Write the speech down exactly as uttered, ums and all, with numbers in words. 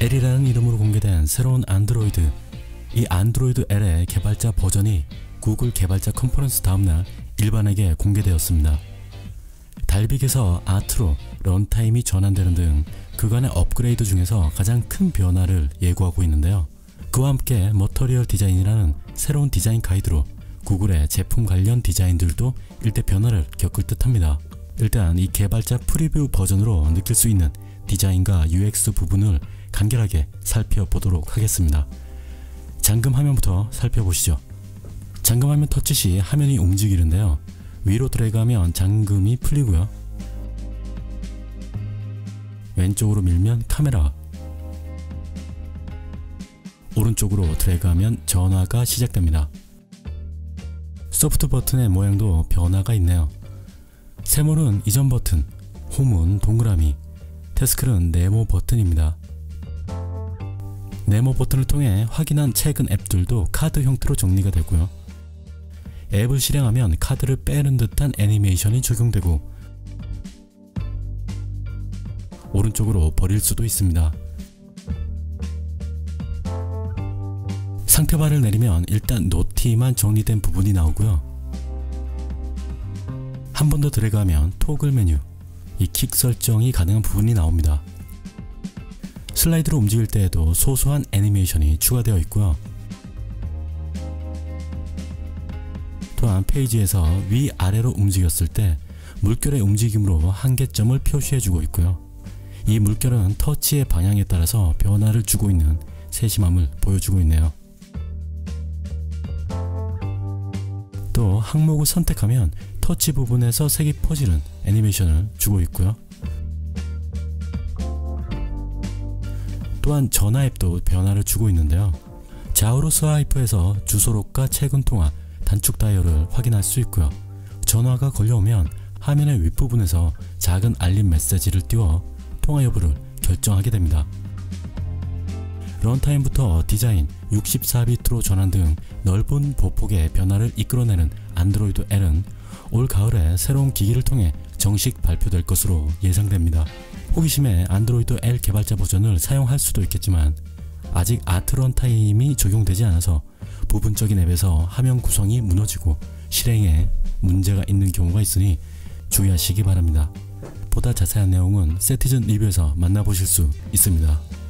엘이라는 이름으로 공개된 새로운 안드로이드. 이 안드로이드 엘의 개발자 버전이 구글 개발자 컨퍼런스 다음날 일반에게 공개되었습니다. 달빅에서 아트로 런타임이 전환되는 등 그간의 업그레이드 중에서 가장 큰 변화를 예고하고 있는데요. 그와 함께 머터리얼 디자인이라는 새로운 디자인 가이드로 구글의 제품 관련 디자인들도 일대 변화를 겪을 듯 합니다. 일단 이 개발자 프리뷰 버전으로 느낄 수 있는 디자인과 유엑스 부분을 간결하게 살펴보도록 하겠습니다. 잠금 화면부터 살펴보시죠. 잠금하면 터치 시 화면이 움직이는데요. 위로 드래그하면 잠금이 풀리고요. 왼쪽으로 밀면 카메라, 오른쪽으로 드래그하면 전화가 시작됩니다. 소프트 버튼의 모양도 변화가 있네요. 세모는 이전 버튼, 홈은 동그라미, 태스크는 네모 버튼입니다. 네모 버튼을 통해 확인한 최근 앱들도 카드 형태로 정리가 되고요. 앱을 실행하면 카드를 빼는 듯한 애니메이션이 적용되고 오른쪽으로 버릴 수도 있습니다. 상태바를 내리면 일단 노티만 정리된 부분이 나오고요. 한 번 더 드래그하면 토글 메뉴, 이 킥 설정이 가능한 부분이 나옵니다. 슬라이드로 움직일 때에도 소소한 애니메이션이 추가되어 있고요. 또한 페이지에서 위아래로 움직였을 때 물결의 움직임으로 한계점을 표시해주고 있고요. 이 물결은 터치의 방향에 따라서 변화를 주고 있는 세심함을 보여주고 있네요. 또 항목을 선택하면 터치 부분에서 색이 퍼지는 애니메이션을 주고 있고요. 또한 전화 앱도 변화를 주고 있는데요. 좌우로 스와이프해서 주소록과 최근 통화, 단축 다이얼을 확인할 수 있고요. 전화가 걸려오면 화면의 윗부분에서 작은 알림 메시지를 띄워 통화 여부를 결정하게 됩니다. 런타임부터 디자인, 육십사 비트로 전환 등 넓은 보폭의 변화를 이끌어내는 안드로이드 엘은 올 가을에 새로운 기기를 통해 정식 발표될 것으로 예상됩니다. 호기심에 안드로이드 엘 개발자 버전을 사용할 수도 있겠지만 아직 아트 런타임이 적용되지 않아서 부분적인 앱에서 화면 구성이 무너지고 실행에 문제가 있는 경우가 있으니 주의하시기 바랍니다. 보다 자세한 내용은 세티즌 리뷰에서 만나보실 수 있습니다.